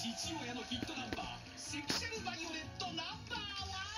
父親のヒットナンバー、セクシャルバイオレットナンバーワン。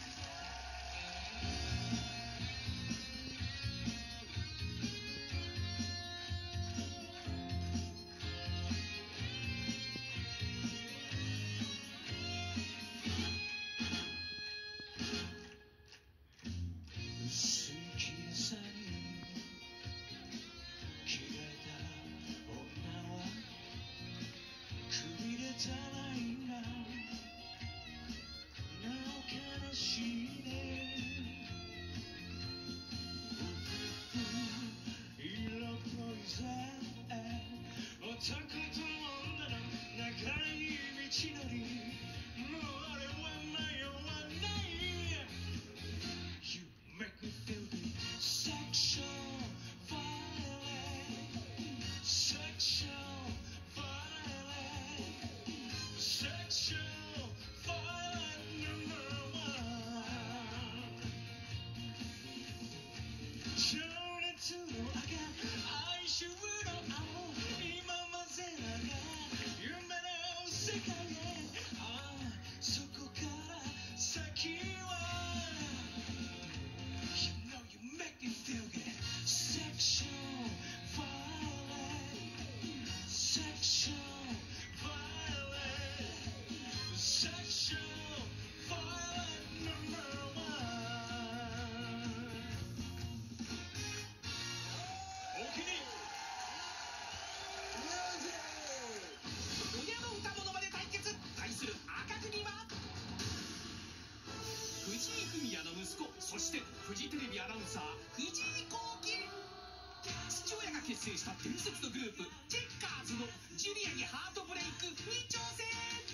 そしてフジテレビアナウンサー藤井幸喜。父親が結成した伝説のグループチェッカーズのジュリアにハートブレイクに挑戦。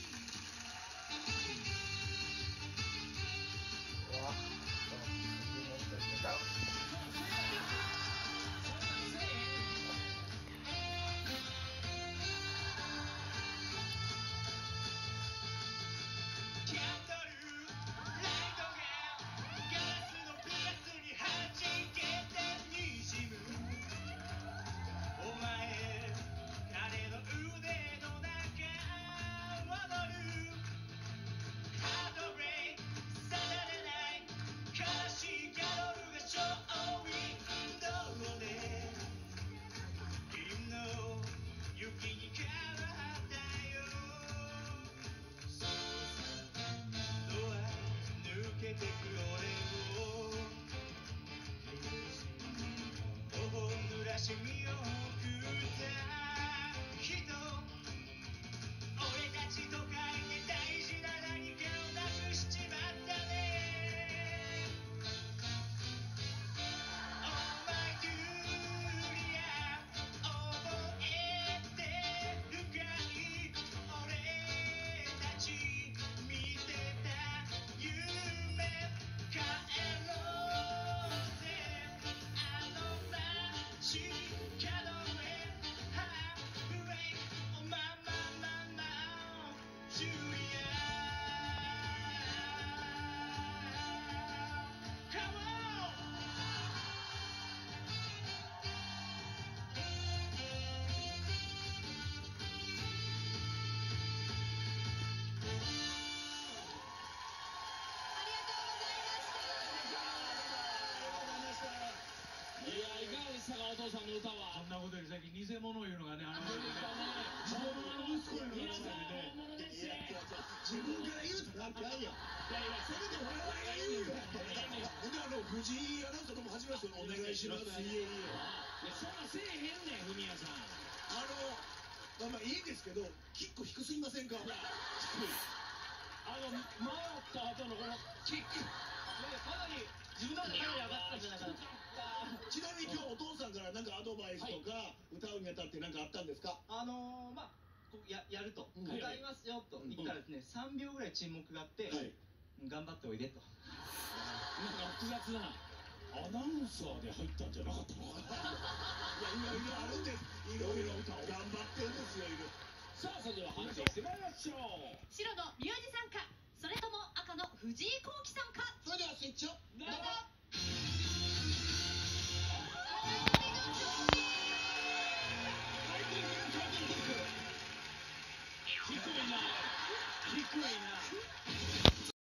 お父さんの歌はこんなことより最近偽物いうのがね、自分の息子いうのが自分から言うとなんかんや。それで我々が言うから。藤井アナウンサーとも始めますよ。お願いします。そんなせえへんねん、文也さん。まあいいですけど、キック低すぎませんか。低い。回った後のこのキック、かなり自分の中で上がったんじゃないかな。ちなみに今日お父さんから何かアドバイスとか歌うにあたって何かあったんですか。まあやると歌いますよと言ったらですね、3秒ぐらい沈黙があって、頑張っておいでと。なんか複雑なアナウンサーで入ったんじゃなかったのかな。いろいろあるんです。いろいろ歌を頑張ってるんですよ。さあそれでは判定してまいりましょう。白のミュージさんか、それとも赤の藤井幸喜さんか。それではスイッチをどうぞ。低いな。 低いな。